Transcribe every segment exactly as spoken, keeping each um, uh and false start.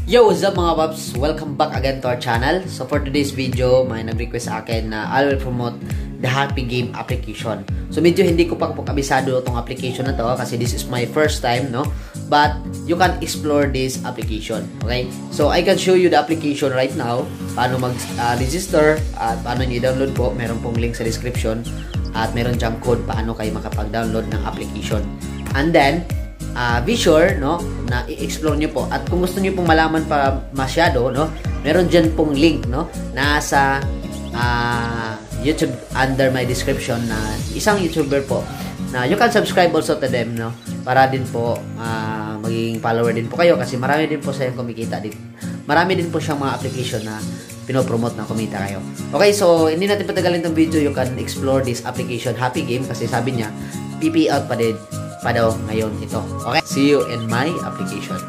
Yo, what's up mga paps? Welcome back again to our channel. So for today's video, may nag-request sa akin na I will promote the Happy Game application. So medyo hindi ko pa po kabisado itong application na to kasi this is my first time, no? But you can explore this application, okay? So I can show you the application right now, paano mag-register uh, at paano i-download po. Meron pong link sa description at meron dyang code paano kayo makapag-download ng application. And then, Uh, be sure, no, na i-explore nyo po. At kung gusto nyo pong malaman pa masyado, no, meron dyan pong link, no, nasa uh, YouTube under my description na isang YouTuber po na you can subscribe also to them, no, para din po uh, magiging follower din po kayo kasi marami din po sayang kumikita din. Marami din po siyang mga application na pinopromote na kumita kayo. Okay, so hindi natin patagalin itong video. You can explore this application, Happy Game, kasi sabi niya, P P out pa din pa daw ngayon ito. Okay? See you in my application.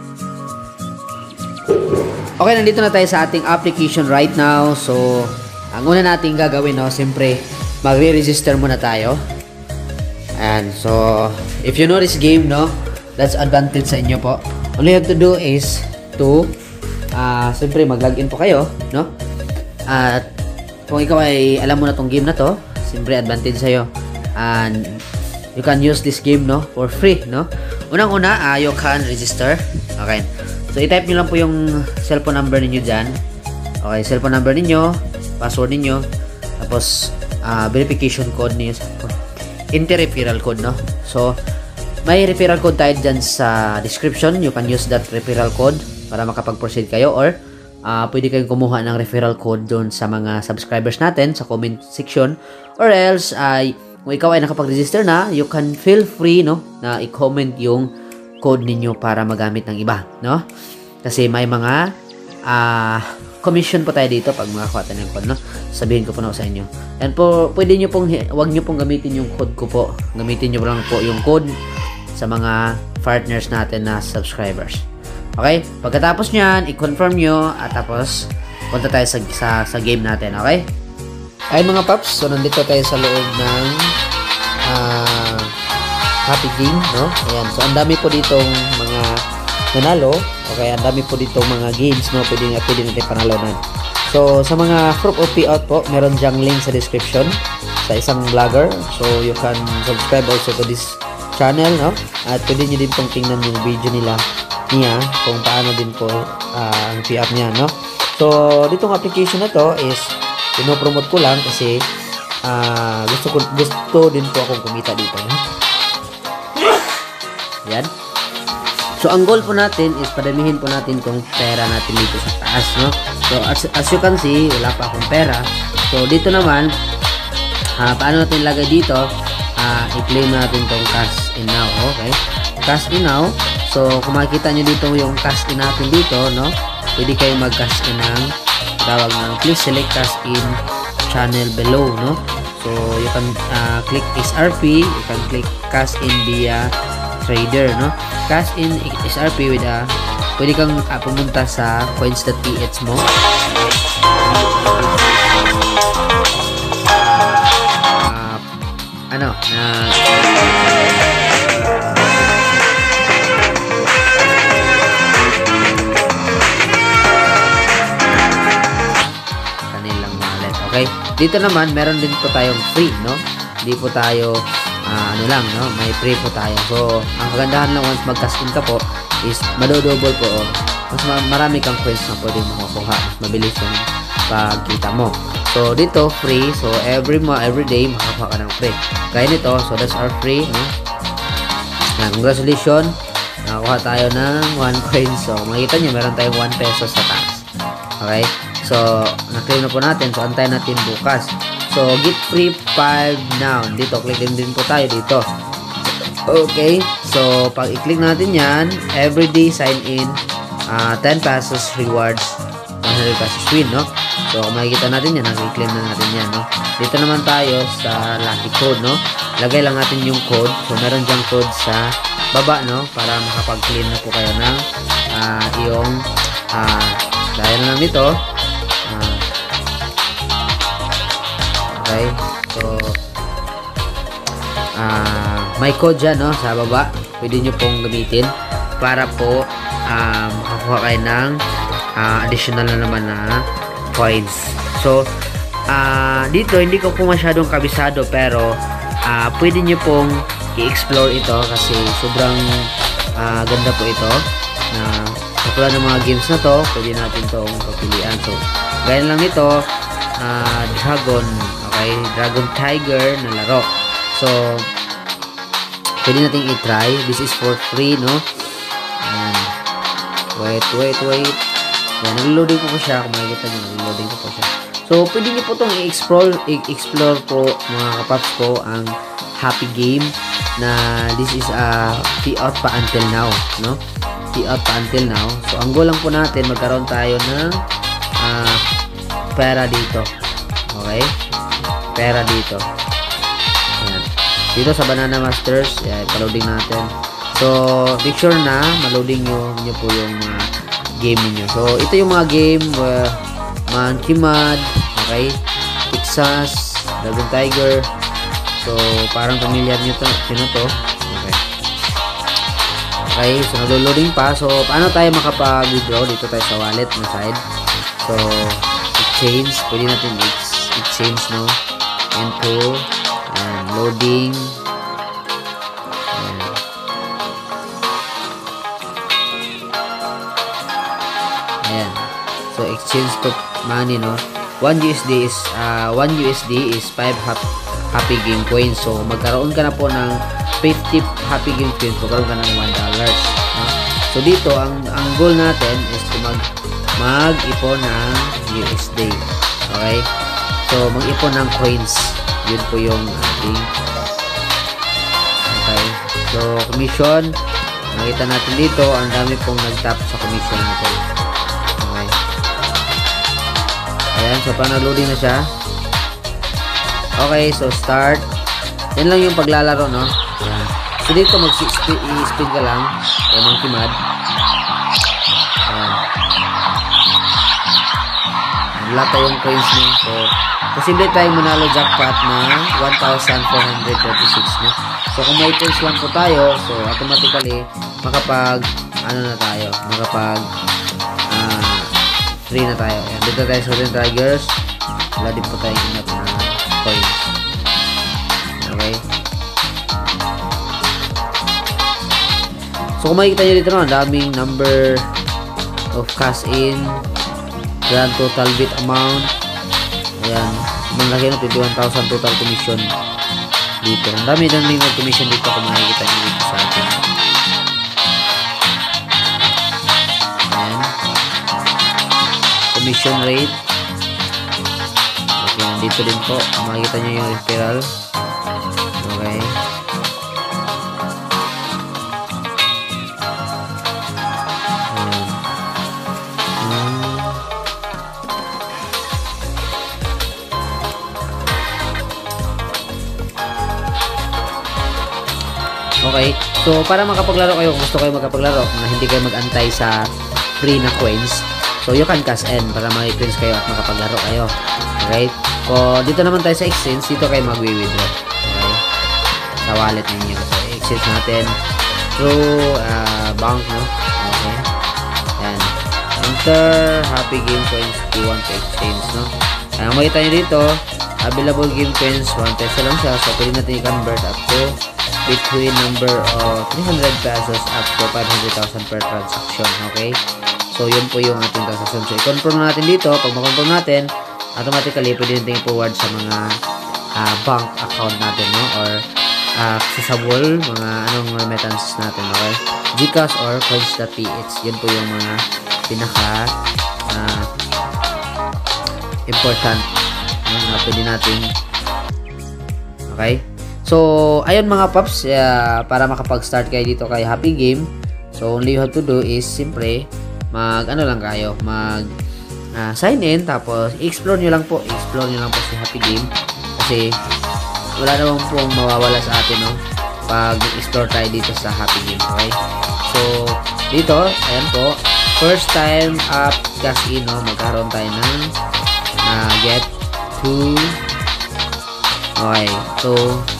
Okay, nandito na tayo sa ating application right now. So, ang una natin gagawin, no, siyempre, magre-register muna tayo. And so, if you know this game, no, that's advantage sa inyo po. All you have to do is to, uh, siyempre, mag-login po kayo, no? At, kung ikaw ay alam mo na tong game na to, siyempre, advantage sa'yo. And, you can use this game, no, for free, no. Unang-una, uh, you can register. Okay. So, i-type nyo lang po yung cellphone number ninyo dyan. Okay, cellphone number ninyo, password ninyo, tapos, uh, verification code niyo. Enter referral code, no. So, may referral code tayo dyan sa description. You can use that referral code para makapag-proceed kayo, or uh, pwede kayong kumuha ng referral code doon sa mga subscribers natin sa comment section, or else, ay uh, kung ikaw ay nakapag-register na, you can feel free, no, na i-comment yung code ninyo para magamit ng iba, no? Kasi may mga uh, commission po tayo dito pag makakuha tayo ng code, no? Sabihin ko po na sa inyo. And po, pwede nyo pong, wag nyo pong gamitin yung code ko po. Gamitin nyo lang po yung code sa mga partners natin na subscribers. Okay? Pagkatapos nyan, i-confirm nyo at tapos punta tayo sa, sa, sa game natin, okay? Ay mga paps, so nandito tayo sa loob ng uh, Happy Game, no? Ayan, so ang dami po ditong mga nanalo. Okay, ang dami po ditong mga games, no? Pwede nga, pwede natin panalunan. So, sa mga proof of payout po, meron dyang link sa description sa isang vlogger. So, you can subscribe also to this channel, no? At pwede nyo din pong tingnan yung video nila niya kung paano din po uh, ang payout niya, no? So, ditong application na to is pinopromote ko lang kasi uh, gusto ko gusto din po akong kumita dito, no? Yan. So ang goal po natin is padamihin po natin tong pera natin dito sa taas, no? So as, as you can see, wala pa akong pera. So dito naman, uh, paano natin lagay dito? Uh, i-claim natin tong cash in now, okay? Cash in now. So kung makikita nyo dito yung cash in natin dito, no? Pwede kayong mag-cash in ng tawag ng please select cash in channel below, no? So you can uh, click S R P, you can click cash in via trader, no? Cash in S R P with a pwede kang uh, pumunta sa coins dot p h mo. Uh, ano na okay, dito naman meron din po tayong free, no? Hindi po tayo uh, ano lang, no? May free po tayo. So, ang kagandahan lang once mag-cash in ka po is madodouble po. Oh. Mas marami kang coins na pwede mo makuha. Mas mabilis yung pagkita mo. So, dito free. So, every mo every day makakuha ka ng free. Kaya nito, so that's our free, no? Yan, congratulations. Nakakuha tayo ng one coin. So, makikita nyo, meron tayong one peso sa taas. Okay? So, na-claim na po natin. So, antayin natin bukas. So, get free five now. Dito, click din din po tayo dito. Okay. So, pag i-click natin yan, everyday sign in, uh, ten pesos rewards, one hundred pesos win, no? So, kung makikita natin yan, nag-claim na natin yan, no? Dito naman tayo sa lucky code, no? Lagay lang natin yung code. So, meron dyang code sa baba, no? Para makapag-claim na po kayo ng uh, yung uh, dahil na lang dito. Okay, so uh, may code dyan, no, sa baba. Pwede nyo pong gamitin para po um, makakuha kayo ng uh, additional na naman na coins. So, uh, dito hindi ko po masyadong kabisado, pero uh, pwede nyo pong i-explore ito kasi sobrang uh, ganda po ito. Na katulad ng mga games na to, pwede natin itong papilian. So, gaya lang nito, uh, Dragon, okay? Dragon Tiger na laro. So, pwede natin i-try. This is for free, no? Ayan. Wait, wait, wait. Ayan, nag-loading po po siya. Kung makikita nyo, nag-loading po po siya. So, pwede nyo po itong i-explore, i-explore po, mga kapaps ko, ang Happy Game na this is a uh, payout pa until now, no? Payout pa until now. So, ang goal lang po natin, magkaroon tayo ng uh, pera dito. Okay? Pera dito. Ayan. Dito sa Banana Masters, ayan, pa-loading natin. So, make sure na ma-loading nyo, nyo po yung uh, game niyo. So, ito yung mga game, uh, Monkey Mud, okay? Texas, Dragon Tiger. So, parang familiar nyo to, yun to. Okay. Okay, so nag-loading pa. So, paano tayo makapag-withdraw? Dito tayo sa wallet na side. So, exchange. Pwede natin exchange, no? Into, and loading. Ayan. Ayan. So, exchange to money, no? one U S D is, uh, one U S D is five Happy Game Coins. So, magkaroon ka na po ng fifty Happy Game Coins. Magkaroon ka ng one dollar. No? So, dito, ang, ang goal natin is to mag, mag-ipon ng U S D. Okay? So, mag-ipon ng coins. Yun po yung ating okay. So, commission. Nakita natin dito, ang dami pong nag-tap sa commission natin. Okay. Ayan. So, pa-loading na siya. Okay, so start. Yan lang yung paglalaro, no? Ayan. So dito mag-spin ka lang. Ayan, Monkey Mud. Ayan. Wala tayong coins mo. So, posible tayong manalo jackpot na one thousand four hundred thirty-six, no? So, kung may coins lang po tayo, so automatically, makapag, ano na tayo, makapag, uh, free na tayo. Ayan. Dito tayo sa Dragon Tigers. Wala din po tayong inap na coins. Okay. So, kung makikita nyo dito no, daming number of cash in, grand total bid amount. Ayan. Malaki na, twenty-one thousand total commission dito. Ang dami ng mga commission dito kung makikita nyo dito sa atin. Ayan. Commission rate. Okay, dito din po. Makikita nyo yung referral. Okay. Ayan. Hmm. Okay. So, para makapaglaro kayo, kung gusto kayo makapaglaro, na hindi kayo mag-antay sa free na coins, so you can cash in para mag-coins kayo at makapaglaro kayo. Okay? So, dito naman tayo sa exchange. Dito kayo mag-withdraw. Okay? Sa wallet ninyo. So, exchange natin through uh, bank, no? Okay? Yan. Enter Happy Game Coins if you want to exchange, no? Kaya makita nyo dito, available game coins, one peso lang siya. So, pwede natin i-convert up to between number of three hundred pesos up to five hundred thousand per transaction. Okay? So, yun po yung ating transaction. So, i-confirm natin dito. Pag ma-confirm natin, automatically, pwede natin i-forward sa mga uh, bank account natin, no? Or uh, accessible, mga anong remittances natin, okay? Gcash or coins.ph. Yan po yung mga pinaka uh, important, no? Na pwede natin. Okay? So, ayun mga paps, uh, para makapag-start kayo dito kay Happy Game, so only you have to do is, simpre, mag, ano lang kayo, mag, Uh, sign in, tapos explore nyo lang po explore nyo lang po si Happy Game kasi wala naman pong mawawala sa atin, no? Pag explore tayo dito sa Happy Game. Okay, so dito, ayan po, first time up cash in, no? Magkaroon tayo ng uh, get to okay, so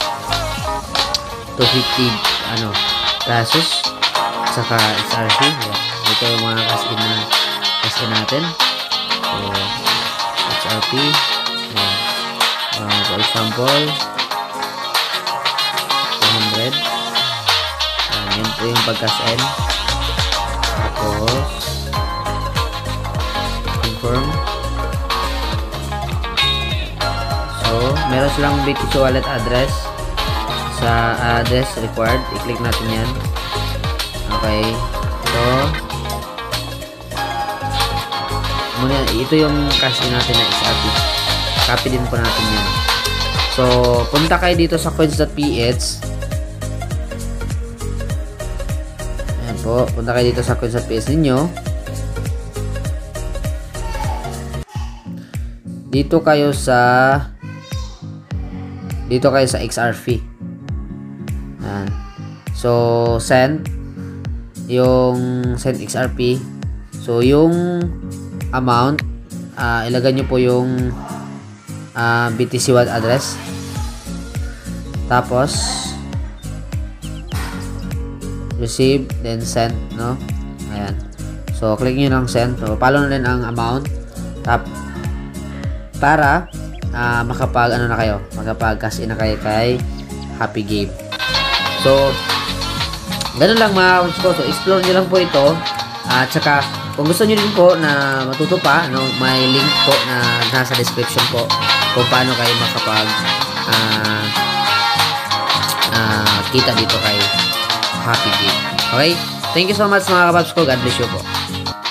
two hundred fifty ano, pesos saka S R C. Yeah. Ito yung mga cash in na cash in natin. natin. So, X R P. Ayan. Uh, for example, two hundred. Ayan, yun po yung pag-cash in. Tapos, confirm. So, meron silang B T C wallet address. Sa address required, i-click natin yan. Okay. So, muna, ito yung cash in natin na X R P. Copy din po natin yan. So, punta kayo dito sa coins.ph. Ayan po. Punta kayo dito sa coins.ph ninyo. Dito kayo sa dito kayo sa X R P. Ayan. So, send yung send X R P. So, yung amount, uh, ilagay nyo po yung uh, B T C wallet address. Tapos, receive, then send, no? Ayan. So, click nyo ng send. So, follow na rin ang amount. Tap, para uh, makapag, ano na kayo, makapag cash in na kayo kay Happy Game. So, ganun lang mga kapatid ko. So, explore nyo lang po ito. At uh, saka, kung gusto nyo din po na matuto pa, no, may link po na nasa description po kung paano kayo makapag uh, uh, kita dito kay Happy Game. Okay? Thank you so much mga kapatid ko. God bless you po.